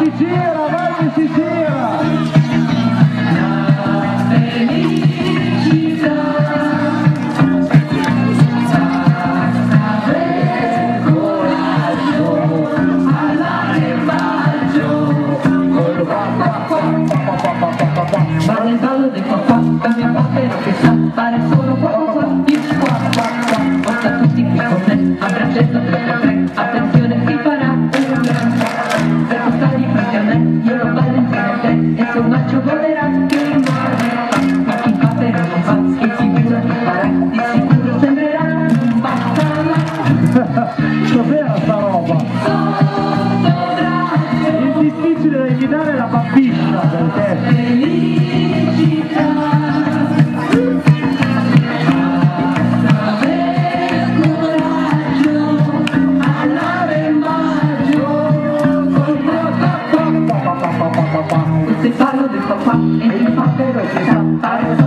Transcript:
si gira, vai che si gira! La felicità, avere coraggio, all'are maggio, col va nel ballo del papà, il mio papero che sa fare solo qua, il qua, porta tutti qui con me, a braccetto 3 attenzione si farà un gran per portare di fronte a me, io lo ballo insieme a te, e se un maggio volerà che rimane, ma chi fa però non fa, che sicuro che farà, di sicuro sembrerà un baccalà. Cos'era sta roba? Il difficile da imitare è la pappiccia, perché... Felicità, avere coraggio, all'are maggio, col papà. Questo è il ballo del papà e il papero che sa fare